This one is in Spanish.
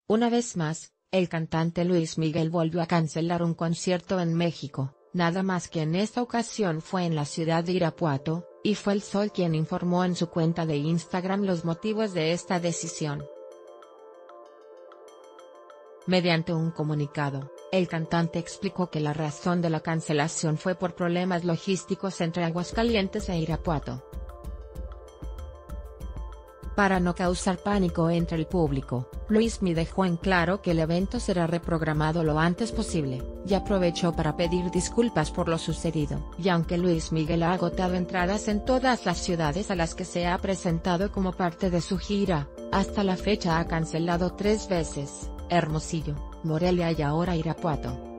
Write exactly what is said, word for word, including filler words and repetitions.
Una vez más, el cantante Luis Miguel volvió a cancelar un concierto en México, nada más que en esta ocasión fue en la ciudad de Irapuato, y fue El Sol quien informó en su cuenta de Instagram los motivos de esta decisión. Mediante un comunicado, el cantante explicó que la razón de la cancelación fue por problemas logísticos entre Aguascalientes e Irapuato. Para no causar pánico entre el público, Luismi dejó en claro que el evento será reprogramado lo antes posible, y aprovechó para pedir disculpas por lo sucedido. Y aunque Luis Miguel ha agotado entradas en todas las ciudades a las que se ha presentado como parte de su gira, hasta la fecha ha cancelado tres veces: Hermosillo, Morelia y ahora Irapuato.